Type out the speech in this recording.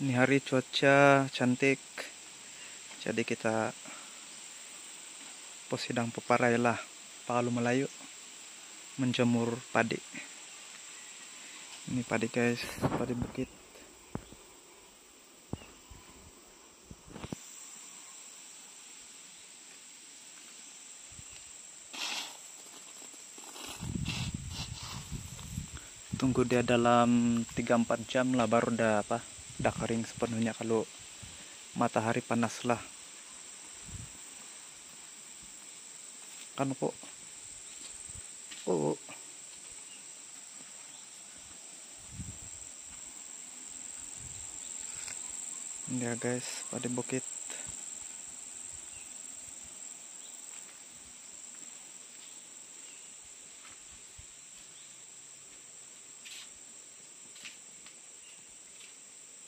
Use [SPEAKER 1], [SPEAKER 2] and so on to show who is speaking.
[SPEAKER 1] Ini hari cuaca cantik, jadi kita posidang peparai lah, Palu Melayu, menjemur padi. Ini padi guys, padi bukit. Tunggu dia dalam 3-4 jam lah baru udah kering sepenuhnya kalau matahari panas lah. Kan kok. Oh. Ini ya guys, padi bukit.